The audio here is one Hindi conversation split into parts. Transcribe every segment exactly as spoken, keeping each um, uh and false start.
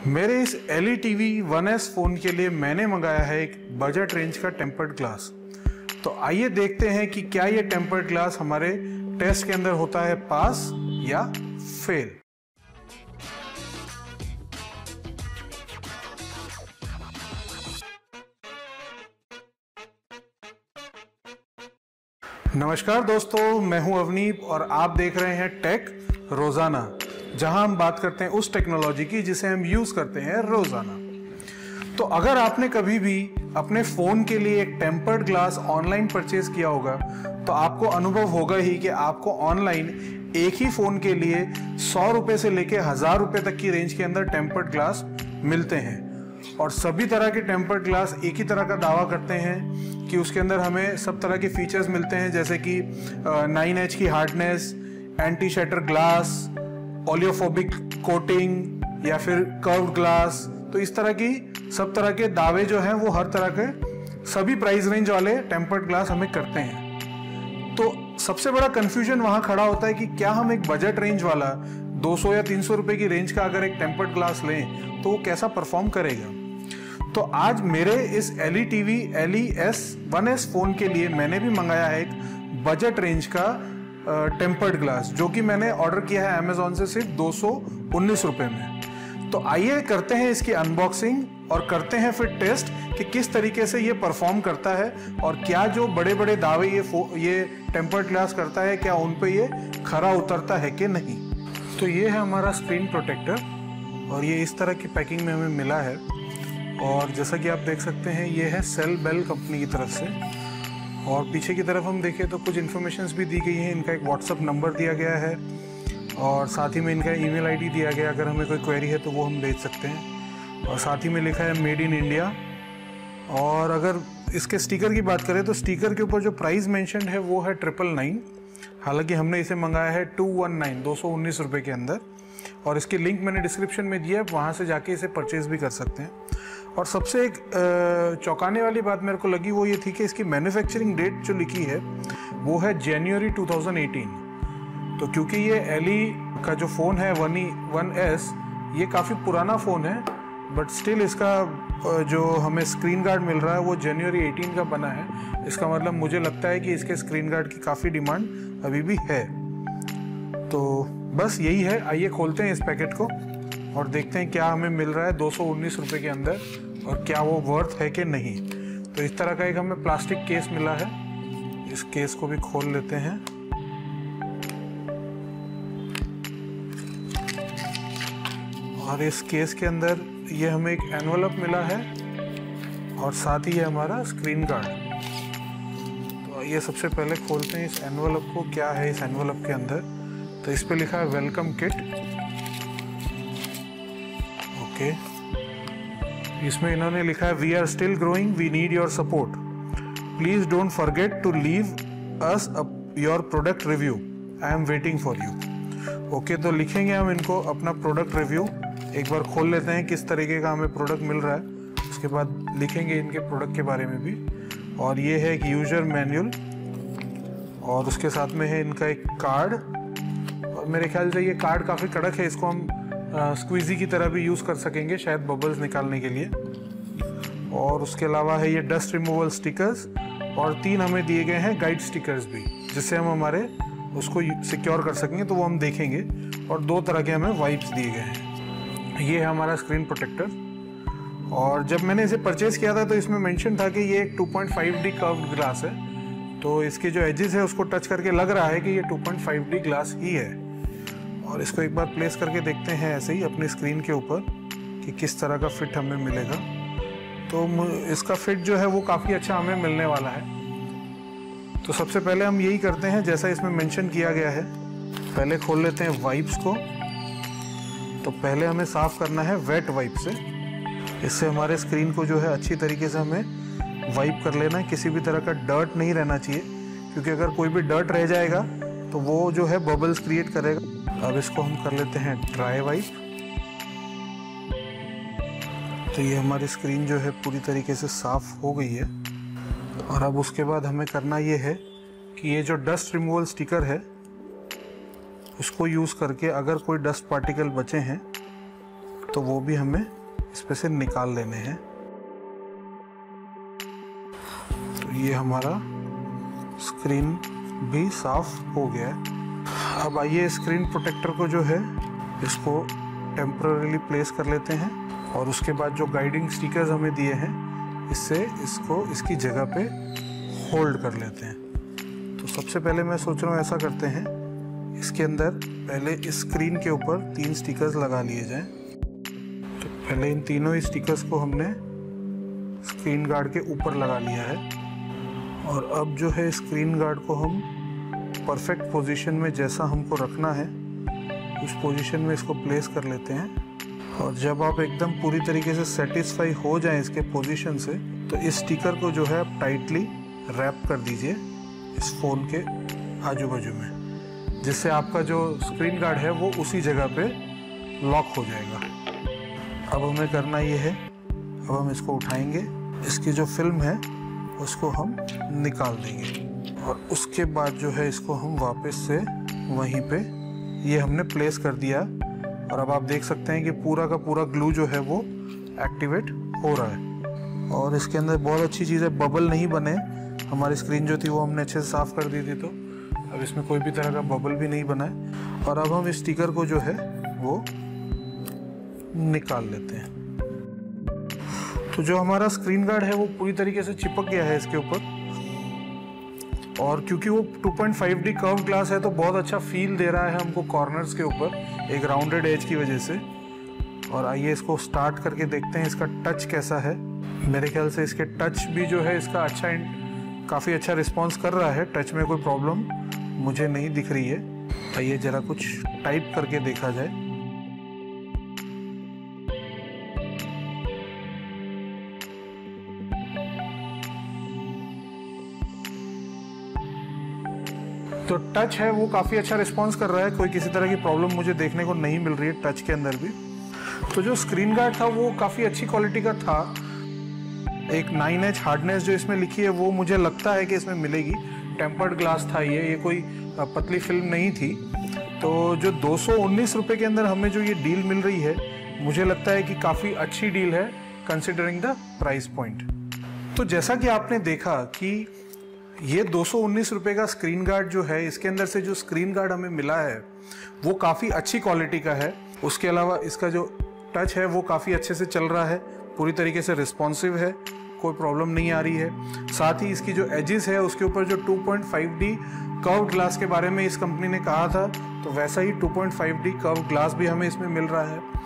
मेरे इस L E T V one S phone के लिए मैंने मंगाया है एक बजट रेंज का टेम्पर्ड ग्लास। तो आइए देखते हैं कि क्या ये टेम्पर्ड ग्लास हमारे टेस्ट के अंदर होता है पास या फेल। नमस्कार दोस्तों, मैं हूं अवनीप और आप देख रहे हैं टेक रोजाना, जहां हम बात करते हैं उस टेक्नोलॉजी की जिसे हम यूज करते हैं रोजाना। तो अगर आपने कभी भी अपने फोन के लिए एक टेम्पर्ड ग्लास ऑनलाइन परचेज किया होगा तो आपको अनुभव होगा ही कि आपको ऑनलाइन एक ही फोन के लिए सौ रुपए से लेके हजार रुपए तक की रेंज के अंदर टेम्पर्ड ग्लास मिलते हैं। और सभी तरह के टेम्पर्ड ग्लास एक ही तरह का दावा करते हैं कि उसके अंदर हमें सब तरह के फीचर्स मिलते हैं, जैसे कि नाइन एच की hardness, anti shatter glass, oleophobic coating या फिर कर्व्ड ग्लास। तो इस तरह की सब तरह के दावे जो हैं वो हर तरह के सभी प्राइस रेंज वाले टेम्पर्ड ग्लास हमें करते हैं। तो सबसे बड़ा कंफ्यूजन वहां खड़ा होता है कि क्या हम एक बजट रेंज वाला दो सौ या तीन सौ रुपए की रेंज का अगर एक टेम्पर्ड ग्लास लें तो वो कैसा परफॉर्म करेगा। तो आज मेरे इस L E T V L E S one S phone के लिए मैंने भी मंगाया है एक बजट रेंज का टेम्पर्ड ग्लास, जो कि मैंने ऑर्डर किया है अमेजोन से सिर्फ दो सौ उन्नीस रुपए में। तो आइए करते हैं इसकी अनबॉक्सिंग और करते हैं फिर टेस्ट कि किस तरीके से ये परफॉर्म करता है और क्या जो बड़े बड़े दावे ये ये टेम्पर्ड ग्लास करता है क्या उन पे ये खरा उतरता है कि नहीं। तो ये है हमारा स्क्रीन प्रोटेक्टर और ये इस तरह की पैकिंग में हमें मिला है। और जैसा कि आप देख सकते हैं ये है सेल बेल कंपनी की तरफ से। और पीछे की तरफ हम देखें तो कुछ इन्फॉर्मेशंस भी दी गई हैं। इनका एक व्हाट्सअप नंबर दिया गया है और साथ ही में इनका ईमेल आईडी दिया गया, अगर हमें कोई क्वेरी है तो वो हम भेज सकते हैं। और साथ ही में लिखा है मेड इन इंडिया। और अगर इसके स्टिकर की बात करें तो स्टिकर के ऊपर जो प्राइस मेंशन्ड है वो है ट्रिपल नाइन, हालांकि हमने इसे मंगाया है टू वन नाइन दो सौ उन्नीस रुपये के अंदर। और इसकी लिंक मैंने डिस्क्रिप्शन में दिया है, वहाँ से जाके इसे परचेज भी कर सकते हैं। और सबसे एक चौंकाने वाली बात मेरे को लगी वो ये थी कि इसकी मैन्युफैक्चरिंग डेट जो लिखी है वो है जनवरी टू थाउजेंड एटीन। तो क्योंकि ये एल ई का जो फ़ोन है वन ई वन एस ये काफ़ी पुराना फ़ोन है, बट स्टिल इसका जो हमें स्क्रीन गार्ड मिल रहा है वो जनवरी एटीन का बना है। इसका मतलब मुझे लगता है कि इसके स्क्रीन गार्ड की काफ़ी डिमांड अभी भी है। तो बस यही है, आइए खोलते हैं इस पैकेट को और देखते हैं क्या हमें मिल रहा है दो सौ उन्नीस रुपये के अंदर और क्या वो वर्थ है कि नहीं। तो इस तरह का एक हमें प्लास्टिक केस मिला है, इस केस को भी खोल लेते हैं। और इस केस के अंदर ये हमें एक एनवलप मिला है और साथ ही है हमारा स्क्रीन गार्ड। तो ये सबसे पहले खोलते हैं इस एनवलप को, क्या है इस एनवलप के अंदर। तो इस पे लिखा है वेलकम किट। ओके, इसमें इन्होंने लिखा है we are still growing, we need your support, please don't forget to leave us your product review, I am waiting for you. Okay, तो लिखेंगे हम इनको अपना प्रोडक्ट रिव्यू। एक बार खोल लेते हैं किस तरीके का हमें प्रोडक्ट मिल रहा है, उसके बाद लिखेंगे इनके प्रोडक्ट के बारे में भी। और ये है एक यूजर मैनुअल और उसके साथ में है इनका एक कार्ड। और मेरे ख्याल से ये कार्ड काफ़ी कड़क है, इसको हम स्क्वीजी की तरह भी यूज़ कर सकेंगे शायद बबल्स निकालने के लिए। और उसके अलावा है ये डस्ट रिमूवल स्टिकर्स और तीन हमें दिए गए हैं गाइड स्टिकर्स भी, जिससे हम हमारे उसको सिक्योर कर सकेंगे, तो वो हम देखेंगे। और दो तरह के हमें वाइप्स दिए गए हैं। ये है हमारा स्क्रीन प्रोटेक्टर। और जब मैंने इसे परचेज़ किया था तो इसमें मेंशन था कि ये एक two point five D curved glass है। तो इसके जो एजेस है उसको टच करके लग रहा है कि ये two point five D glass ही है। और इसको एक बार प्लेस करके देखते हैं ऐसे ही अपनी स्क्रीन के ऊपर कि किस तरह का फिट हमें मिलेगा। तो इसका फिट जो है वो काफ़ी अच्छा हमें मिलने वाला है। तो सबसे पहले हम यही करते हैं जैसा इसमें मेंशन किया गया है, पहले खोल लेते हैं वाइप्स को। तो पहले हमें साफ़ करना है वेट वाइप से, इससे हमारे स्क्रीन को जो है अच्छी तरीके से हमें वाइप कर लेना है। किसी भी तरह का डर्ट नहीं रहना चाहिए, क्योंकि अगर कोई भी डर्ट रह जाएगा तो वो जो है बबल्स क्रिएट करेगा। अब इसको हम कर लेते हैं ड्राई वाइप। तो ये हमारी स्क्रीन जो है पूरी तरीके से साफ़ हो गई है। और अब उसके बाद हमें करना ये है कि ये जो डस्ट रिमूवल स्टिकर है उसको यूज़ करके अगर कोई डस्ट पार्टिकल बचे हैं तो वो भी हमें इस पे से निकाल लेने हैं। तो ये हमारा स्क्रीन भी साफ हो गया है। अब आइए स्क्रीन प्रोटेक्टर को जो है इसको टेम्पररीली प्लेस कर लेते हैं और उसके बाद जो गाइडिंग स्टिकर्स हमें दिए हैं इससे इसको इसकी जगह पे होल्ड कर लेते हैं। तो सबसे पहले मैं सोच रहा हूँ ऐसा करते हैं, इसके अंदर पहले इस स्क्रीन के ऊपर तीन स्टिकर्स लगा लिए जाएं। तो पहले इन तीनों ही स्टिकर्स को हमने स्क्रीन गार्ड के ऊपर लगा लिया है और अब जो है स्क्रीन गार्ड को हम परफेक्ट पोजीशन में जैसा हमको रखना है उस पोजीशन में इसको प्लेस कर लेते हैं। और जब आप एकदम पूरी तरीके से सेटिस्फाई हो जाएं इसके पोजीशन से, तो इस स्टिकर को जो है आप टाइटली रैप कर दीजिए इस फ़ोन के आजू बाजू में, जिससे आपका जो स्क्रीन गार्ड है वो उसी जगह पे लॉक हो जाएगा। अब हमें करना ये है, अब हम इसको उठाएंगे, इसकी जो फिल्म है उसको हम निकाल देंगे और उसके बाद जो है इसको हम वापस से वहीं पे ये हमने प्लेस कर दिया और अब आप देख सकते हैं कि पूरा का पूरा ग्लू जो है वो एक्टिवेट हो रहा है। और इसके अंदर बहुत अच्छी चीज़ है, बबल नहीं बने। हमारी स्क्रीन जो थी वो हमने अच्छे से साफ़ कर दी थी, तो अब इसमें कोई भी तरह का बबल भी नहीं बना है। और अब हम इस स्टिकर को जो है वो निकाल लेते हैं। तो जो हमारा स्क्रीन गार्ड है वो पूरी तरीके से चिपक गया है इसके ऊपर, और क्योंकि वो two point five D curve glass है तो बहुत अच्छा फील दे रहा है हमको कॉर्नर्स के ऊपर एक राउंडेड एज की वजह से। और आइए इसको स्टार्ट करके देखते हैं इसका टच कैसा है। मेरे ख्याल से इसके टच भी जो है इसका अच्छा काफ़ी अच्छा रिस्पॉन्स कर रहा है, टच में कोई प्रॉब्लम मुझे नहीं दिख रही है। आइए ज़रा कुछ टाइप करके देखा जाए। तो टच है वो काफ़ी अच्छा रिस्पॉन्स कर रहा है, कोई किसी तरह की प्रॉब्लम मुझे देखने को नहीं मिल रही है टच के अंदर भी। तो जो स्क्रीन गार्ड था वो काफ़ी अच्छी क्वालिटी का था। एक नाइन एच हार्डनेस जो इसमें लिखी है वो मुझे लगता है कि इसमें मिलेगी। टेम्पर्ड ग्लास था ये ये कोई पतली फिल्म नहीं थी। तो जो दो सौ उन्नीस रुपये के अंदर हमें जो ये डील मिल रही है, मुझे लगता है कि काफ़ी अच्छी डील है कंसिडरिंग द प्राइस पॉइंट। तो जैसा कि आपने देखा कि ये दो सौ उन्नीस रुपये का स्क्रीन गार्ड जो है, इसके अंदर से जो स्क्रीन गार्ड हमें मिला है वो काफ़ी अच्छी क्वालिटी का है। उसके अलावा इसका जो टच है वो काफ़ी अच्छे से चल रहा है, पूरी तरीके से रिस्पॉन्सिव है, कोई प्रॉब्लम नहीं आ रही है। साथ ही इसकी जो एजेस है उसके ऊपर जो two point five D curve glass के बारे में इस कंपनी ने कहा था, तो वैसा ही two point five D curve glass भी हमें इसमें मिल रहा है।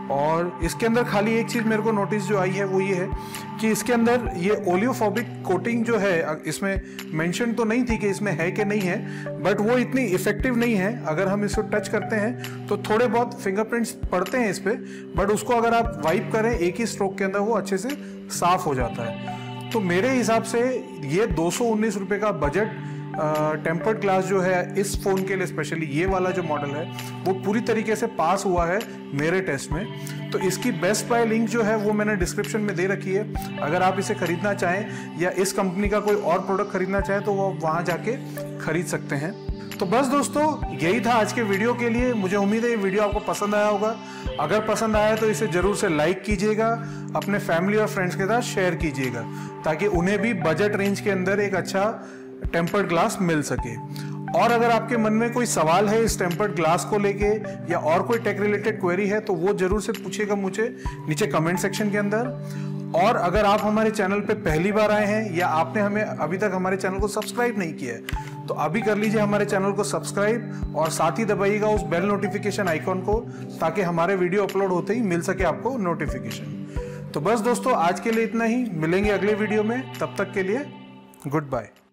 और इसके अंदर खाली एक चीज़ मेरे को नोटिस जो आई है वो ये है कि इसके अंदर ये ओलियोफोबिक कोटिंग जो है, इसमें मेंशन तो नहीं थी कि इसमें है कि नहीं है, बट वो इतनी इफेक्टिव नहीं है। अगर हम इसको टच करते हैं तो थोड़े बहुत फिंगरप्रिंट्स पड़ते हैं इस पर, बट उसको अगर आप वाइप करें एक ही स्ट्रोक के अंदर वो अच्छे से साफ हो जाता है। तो मेरे हिसाब से ये दो सौ उन्नीस रुपये का बजट टेम्पर्ड ग्लास जो है इस फ़ोन के लिए, स्पेशली ये वाला जो मॉडल है, वो पूरी तरीके से पास हुआ है मेरे टेस्ट में। तो इसकी बेस्ट बाय लिंक जो है वो मैंने डिस्क्रिप्शन में दे रखी है। अगर आप इसे खरीदना चाहें या इस कंपनी का कोई और प्रोडक्ट खरीदना चाहें तो वो वहाँ जाके खरीद सकते हैं। तो बस दोस्तों, यही था आज के वीडियो के लिए। मुझे उम्मीद है ये वीडियो आपको पसंद आया होगा। अगर पसंद आया तो इसे ज़रूर से लाइक कीजिएगा, अपने फैमिली और फ्रेंड्स के साथ शेयर कीजिएगा, ताकि उन्हें भी बजट रेंज के अंदर एक अच्छा टेम्पर्ड ग्लास मिल सके। और अगर आपके मन में कोई सवाल है इस टेम्पर्ड ग्लास को लेके या और कोई टेक रिलेटेड क्वेरी है तो वो जरूर से पूछिएगा मुझे नीचे कमेंट सेक्शन के अंदर। और अगर आप हमारे चैनल पे पहली बार आए हैं या आपने हमें अभी तक हमारे चैनल को सब्सक्राइब नहीं किया है तो अभी कर लीजिए हमारे चैनल को सब्सक्राइब, और साथ ही दबाइएगा उस बेल नोटिफिकेशन आइकॉन को, ताकि हमारे वीडियो अपलोड होते ही मिल सके आपको नोटिफिकेशन। तो बस दोस्तों, आज के लिए इतना ही। मिलेंगे अगले वीडियो में, तब तक के लिए गुड बाय।